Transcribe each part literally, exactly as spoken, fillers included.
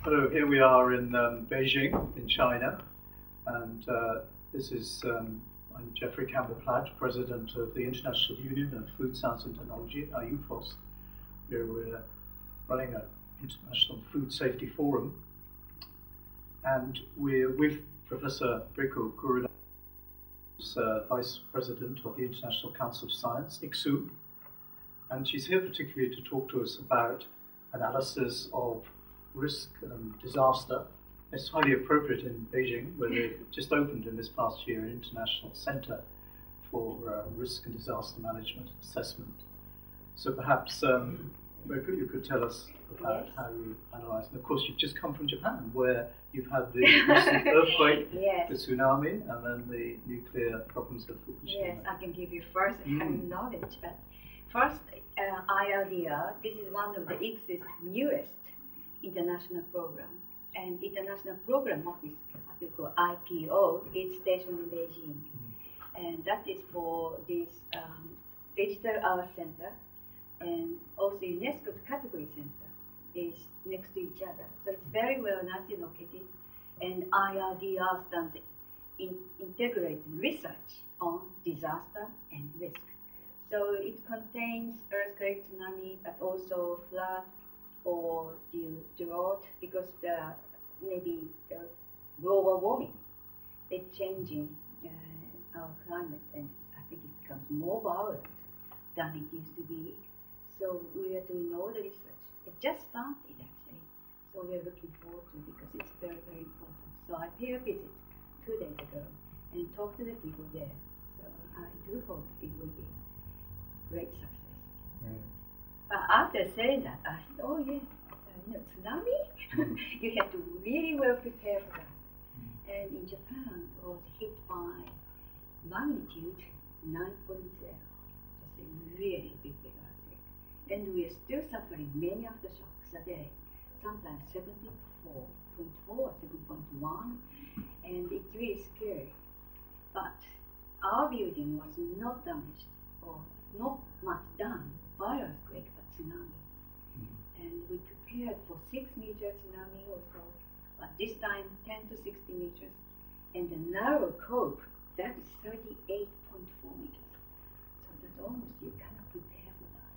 Hello, here we are in um, Beijing, in China, and uh, this is, um, I'm Jeffrey Campbell-Platt, President of the International Union of Food Science and Technology, I U F O S. Here we're running an International Food Safety Forum, and we're with Professor Riko Kurita, who's uh, Vice President of the International Council of Science, I C S U, and she's here particularly to talk to us about analysis of risk and disaster. It's highly appropriate in Beijing, where they've just opened in this past year an international center for uh, risk and disaster management assessment. So perhaps, um, Riko, you could tell us about yes. how you analyze. And of course, you've just come from Japan, where you've had the recent earthquake, yes. the tsunami, and then the nuclear problems of Fukushima. Yes, I can give you first Mm. knowledge. But first, uh, I R D R, this is one of the I C S's newest international program. And international program office, what we call I P O, is stationed in Beijing. Mm. And that is for this um, Digital Earth Center, and also UNESCO's Category Center is next to each other. So it's very well nicely located, and I R D R stands in integrated research on disaster and risk. So it contains earthquake, tsunami, but also flood or the drought, because the maybe the global warming is changing uh, our climate, and I think it becomes more violent than it used to be. So we are doing all the research. It just started actually, so we are looking forward to it because it's very, very important. So I paid a visit two days ago and talked to the people there. So I do hope it will be great success. Mm. But after saying that, I said, oh yes, uh, you know, tsunami, mm. you have to really well prepare for that. Mm. And in Japan, it was hit by magnitude nine point zero, just a really big, big earthquake. And we are still suffering many aftershocks a day, sometimes seventy-four point four or seven point one, and it's really scary. But our building was not damaged or not much done by earthquake, but tsunami. Mm-hmm. And we prepared for six meter tsunami or so, but this time ten to sixty meters. And the narrow cove, that is thirty-eight point four meters. So that's almost, you cannot prepare for that.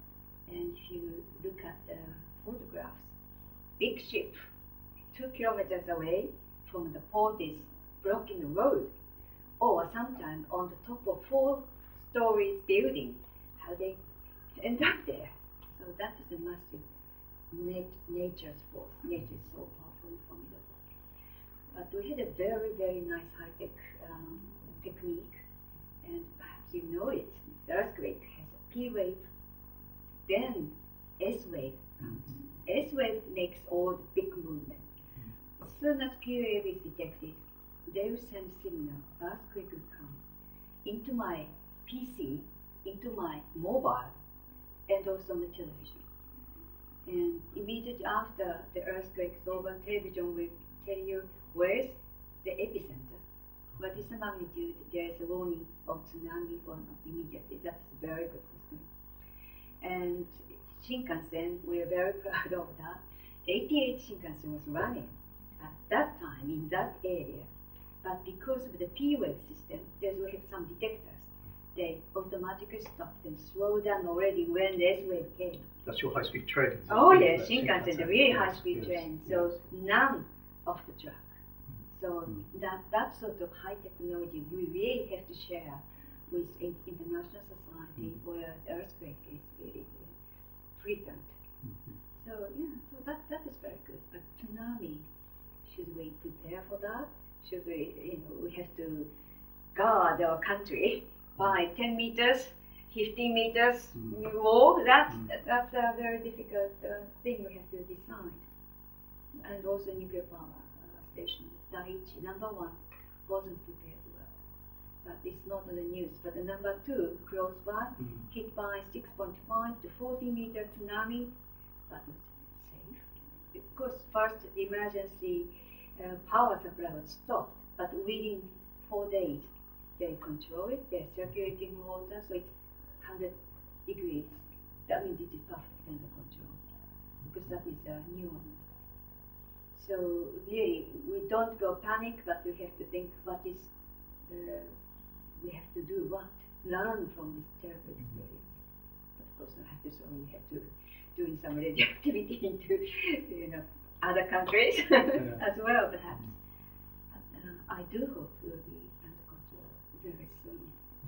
And if you look at the photographs, big ship, two kilometers away from the port is blocking the road, or sometimes on the top of four stories building, how they end up there. So that is a massive nat nature's force. Nature is so powerful and formidable. But we had a very, very nice high-tech um, technique, and perhaps you know it. The earthquake has a P wave, then S wave comes. Mm-hmm. S wave makes all the big movement. Mm-hmm. As soon as P wave is detected, they will send signal, earthquake will come into my P C, into my mobile, and also on the television. And immediately after the earthquake is over, television will tell you where is the epicenter, what is the magnitude, there is a warning of tsunami or not immediately. That's a very good system. And Shinkansen, we are very proud of that. eighty-eight Shinkansen was running at that time in that area. But because of the P wave system, there we have some detectors. They automatically stopped and slowed down already when the S wave came. That's your high-speed train. Oh yes, Shinkansen, the really yes, high-speed yes, train. Yes. So none of the track. Mm. So mm. that that sort of high technology we really have to share with in, international society mm. where the earthquake is really uh, frequent. Mm-hmm. So yeah, so that that is very good. But tsunami, should we prepare for that? Should we, you know, we have to guard our country by ten meters, fifteen meters mm. wall? That's, mm. that's a very difficult uh, thing we have to decide. And also nuclear power uh, station, Daiichi, number one, wasn't prepared well. But it's not on the news. But the number two, close by, mm. hit by six point five to forty meter tsunami, but it was safe. Of course, first the emergency Uh, power supply was stopped, but within four days they control it, they're circulating water, so it's one hundred degrees. That means it is perfectly under control, because that is a new So really, we don't go panic, but we have to think what is, uh, we have to do what? Learn from this terrible experience. Of course, I have to, so we have to doing some radioactivity into, you know, other countries Yeah. as well, perhaps. But uh, I do hope we'll be under control very soon.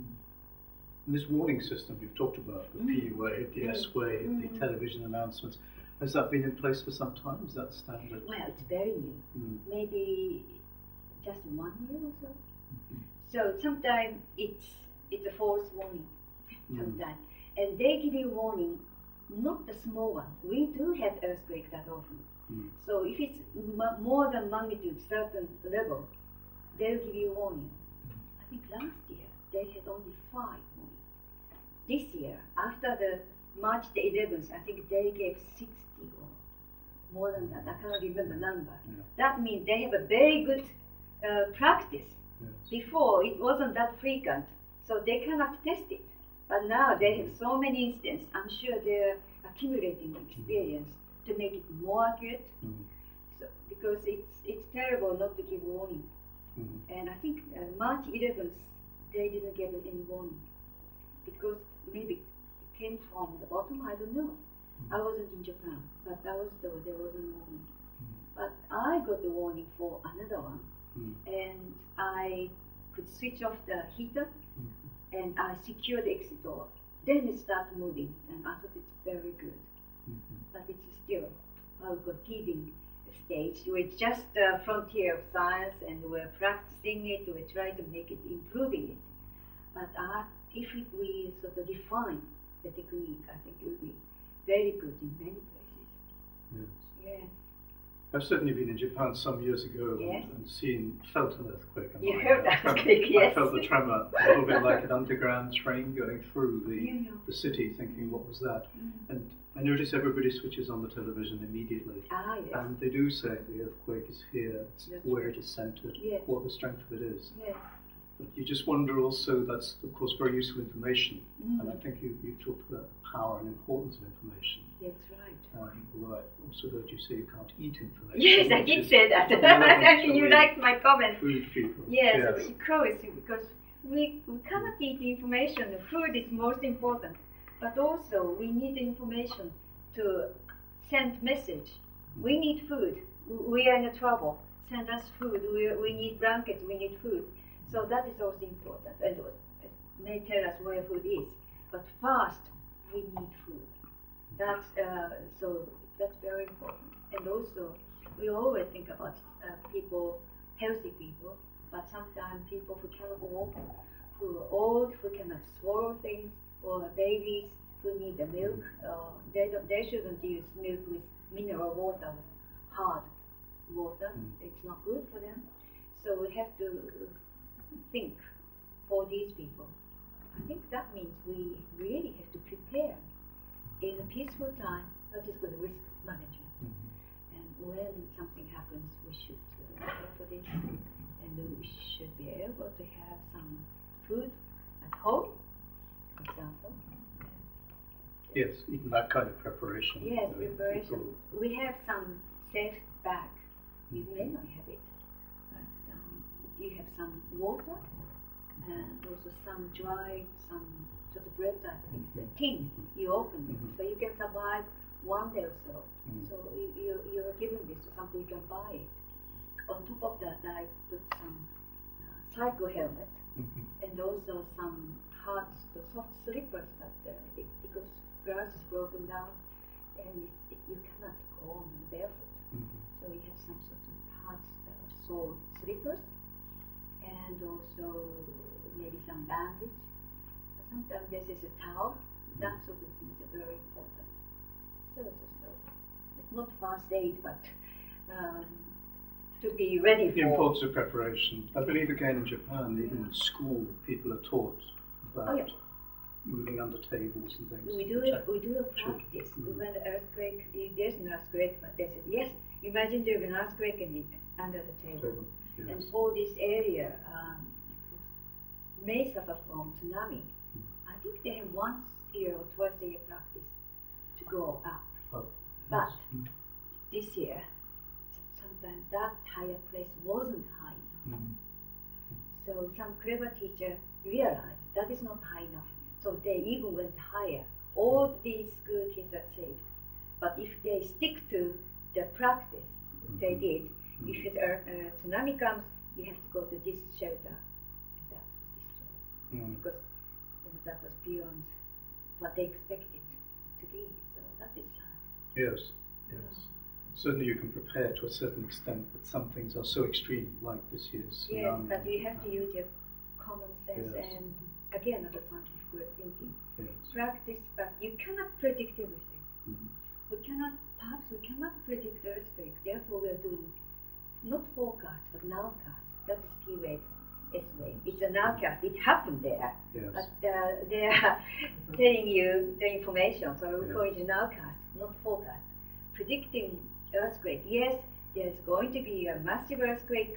And this warning system you've talked about, the P wave, the S wave, Mm. the television announcements, has that been in place for some time? Is that standard? Well, it's very new. Mm. Maybe just one year or so. Mhm. So sometimes it's it's a false warning. Mm. Sometimes, and they give you warning, not the small one. We do have earthquake that often. Mm. So if it's m- more than magnitude certain level, they'll give you warning. I think last year they had only five warnings. This year, after the March the eleventh, I think they gave sixty or more than that. I cannot remember the number. Yeah. That means they have a very good uh, practice. Yes. Before it wasn't that frequent, so they cannot test it. But now they have so many instances. I'm sure they're accumulating experience to make it more accurate. Mm. So because it's it's terrible not to give warning. Mm. And I think uh, March eleventh they didn't give any warning because maybe it came from the bottom. I don't know. Mm. I wasn't in Japan, but I was told there wasn't warning. Mm. But I got the warning for another one. Mm. And I could switch off the heater Mm. and I secure the exit door. Then it started moving, and I thought it's very good. Mhm. But it's still, I've got teething stage. We're just the frontier of science, and we're practicing it. We try to make it, improving it. But uh, if it, we sort of refine the technique, I think it will be very good in many places. Yes. Yes. I've certainly been in Japan some years ago Yes. and, and seen, felt an earthquake. And You I- heard I that felt- earthquake, I yes. felt the tremor, a little bit like an underground train going through the, Yeah, yeah. the city, thinking, what was that? Mm. And I notice everybody switches on the television immediately. Ah, yes. And they do say the earthquake is here, it's That's where right. it is centered, Yes. what the strength of it is. Yes. But you just wonder also, that's of course very useful information. Mm. And I think you, you talked about the power and importance of information. That's right. Um, although I also heard you say you can't eat information. Yes, I which did is say that. relevant Actually, to you the liked my comment. Food people. Yes, Yes. of course, because we, we cannot eat information. Food is most important. But also, we need information to send message. We need food. We are in trouble. Send us food. We, we need blankets. We need food. So that is also important. And it may tell us where food is. But first, we need food. That's uh, so. That's very important. And also, we always think about uh, people, healthy people, but sometimes people who cannot walk, who are old, who cannot swallow things, or babies who need the milk. Uh, they don't, they shouldn't use milk with mineral water, with hard water. Mm. It's not good for them. So we have to think for these people. I think that means we really have to prepare in a peaceful time. That is called risk management. Mhm. And when something happens, we should uh, prepare for this, and we should be able to have some food at home, for example. Yes, even that kind of preparation. Yes, uh, preparation. people- We have some safe bag. You may not have it, but um, you have some water and also some dry, some sort of bread type things. A tin, you open it, Mhm. so you can survive one day or so. Mhm. So you, you, you're given this or something, you can buy it. On top of that, I put some uh, cycle helmet Mhm. and also some hard, sort of soft slippers, but uh, it, because grass is broken down and it's, it, you cannot go on barefoot. Mhm. So we have some sort of hard uh, sole slippers and also maybe some bandage. Sometimes this is a towel. That sort of things are very important. So it's, just, uh, it's not fast aid, but um, to be ready The for. importance of preparation. I believe again in Japan, even in school, people are taught about Oh, yeah. moving under tables and things. We to do protect we do a children. practice Mm. when the earthquake. There's an earthquake, but they said yes. Imagine there's an earthquake and it's under the table. Table, yes. And for this area, um, may suffer from tsunami. Mm. I think they have once a year or twice a year practice to go up. Oh, But yes. Mm. this year, some sometimes that higher place wasn't high enough. Mm. So some clever teacher realized that is not high enough. So they even went higher. All these school kids are saved. But if they stick to the practice Mm-hmm. they did, Mm-hmm. if a uh, tsunami comes, you have to go to this shelter. And that was destroyed. Mm. Because you know, that was beyond what they expected to be. So that is sad. Yes, yes. Certainly you can prepare to a certain extent, but some things are so extreme, like this year's Yes, tsunami. but you have to use your common sense Yes. and again another scientific way of thinking. Yes. Practice, but you cannot predict everything. Mhm. We cannot, perhaps we cannot predict the earthquake. Therefore, we are doing not forecast but nowcast. That is P wave, S wave. It's a nowcast. It happened there, Yes. but uh, they are telling you the information. So we call Yes. it a nowcast, not forecast. Predicting earthquake. Yes, there is going to be a massive earthquake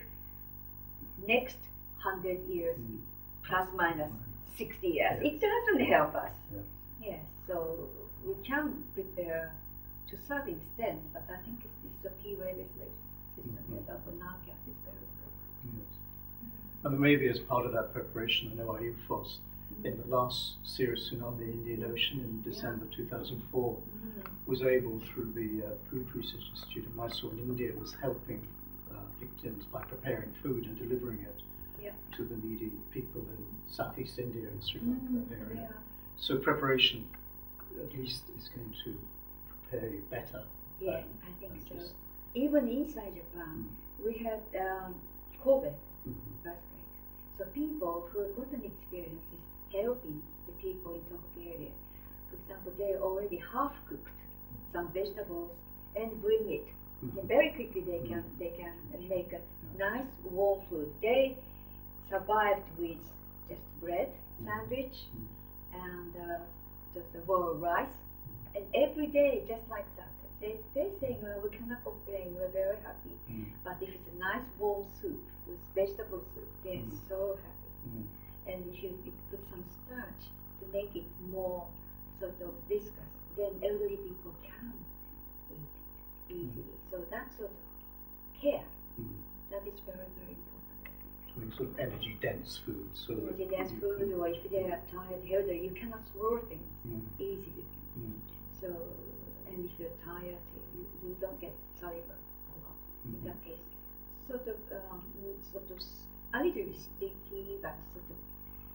next hundred years, Mm. plus minus sixty years. Yes. It doesn't help us. Yes. Yes, so we can prepare to a certain extent, but I think it's this uh, P wave system Mhm. that our nowcast is very important. Yes. And maybe as part of that preparation, I know I U F O S, in the last serious tsunami in the Indian Ocean in December two thousand four, Mm. was able, through the uh, Food Research Institute of Mysore in India, was helping uh, victims by preparing food and delivering it Yeah. to the needy people in Southeast India and Sri Lanka Mm, area. yeah. So preparation, at least, is going to prepare you better. Yes, than- I think than so. just- Even inside Japan, we had um, Kobe Mhm. earthquake. So people who got an experience is helping the people in Tohoku area. For example, they already half cooked some vegetables and bring it. Mhm. Then very quickly they can they can make a Yeah. nice warm food. They survived with just bread Mhm. sandwich Mhm. and uh, just a bowl of rice, and every day just like that. They they saying, well, we cannot complain. We're very happy. Mhm. But if it's a nice warm soup with vegetable soup, they're Mhm. so happy. Mhm. And if you, you put some starch to make it more sort of viscous, then elderly people can eat it easily. So that sort of care, Mhm. that is very, very important. To make sort of energy dense food. So that Energy dense you food, can- or if they are tired, elderly, you cannot swallow things Mhm. easily. Mhm. So, and if you're tired, you, you don't get saliva a lot. In Mhm. that case, sort of, um, sort of s- a little bit sticky, but sort of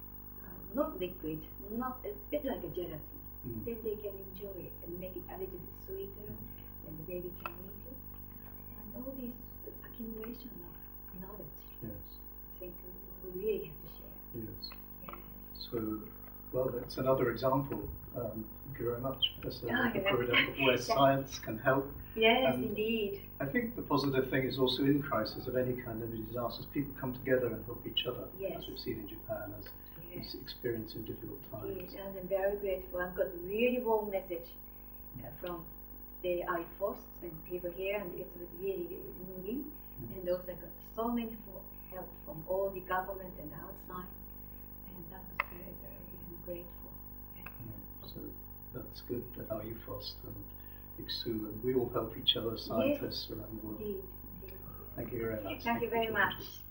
uh, not liquid, not a bit like a gelatin. Mhm. Then they can enjoy it and make it a little bit sweeter, and the baby can eat it. And all this accumulation of knowledge, Yes. I think we really have to share. Yes. Yes. So, well, that's another example. Um, thank you very much, Professor Ah, you're Fukuda, welcome. of where science can help. Yes, And indeed. I think the positive thing is also in crisis of any kind of disasters, people come together and help each other, Yes. as we've seen in Japan, as Yes. we experience in difficult times. Yes, and I'm very grateful. I've got a really warm message uh, from the I F O S and people here, and it was really moving. Yes. And also I got so many for help from all the government and outside, and that was very, very I'm grateful. Yes. Yeah, so that's good that I U F O S and I C S U, and we all help each other, scientists around the world. Indeed, indeed. Thank you very much. Thank you very for joining much. us.